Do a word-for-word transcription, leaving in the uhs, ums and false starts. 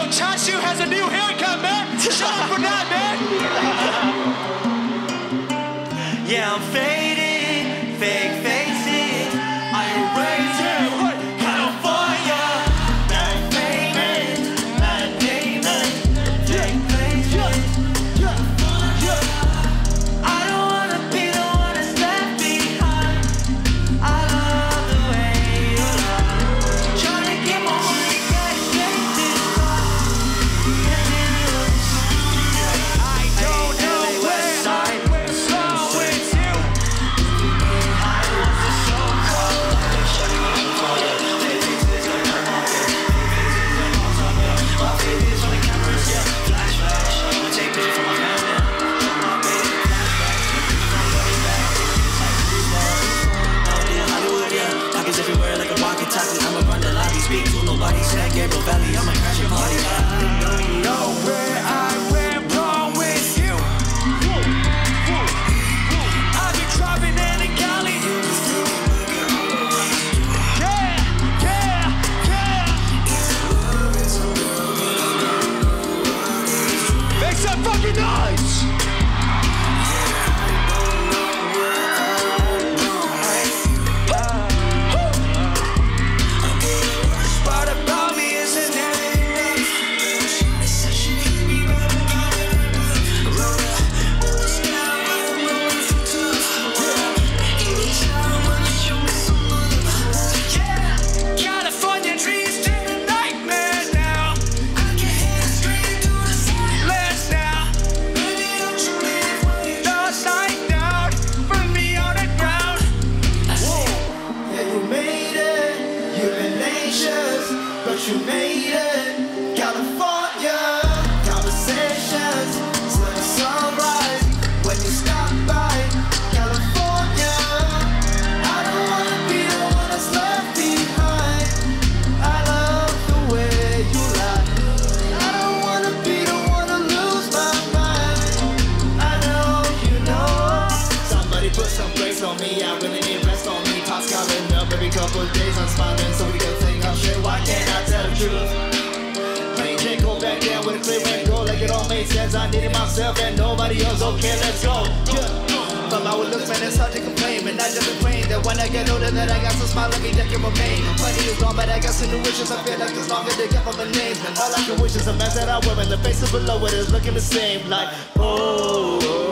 Chachu has a new haircut, man. Shout out for that, man. Yeah, I'm faded, fake faces. I erase it. California, bad famous, bad famous, fake faces. I don't wanna be the one that's left behind. I love the way you lie. Trying to get my money cash straight this I don't know where I will go with you. everywhere like a walkie-talkie. I'ma run the lobby, speak to nobody. San Gabriel Valley, I'ma crash your party. I don't know where I went wrong with you. I've been driving in the galley. Yeah, yeah, yeah. Make some fucking noise. You made it, California. Conversations till the sunrise. When you stop by, California. I don't wanna be the one that's left behind. I love the way you lie. I don't wanna be the one to lose my mind. I know you know. Somebody put some grace on me. I really need rest on me. Pops calling up every couple of days. I'm smiling so we can think I'm straight. Why can't I tell the truth? Plain can't go back down with a clear and go like it all made sense. I needed myself and nobody else. Okay, let's go. Yeah. From my looks, man, it's hard to complain. But I just been praying that when I get older, that I got some smile lucky that can remain. Money is gone, but I got some new wishes. I feel like it's longer to get from the names. And all I can wish is a mess that I wear, and the faces below it is looking the same. Like, oh.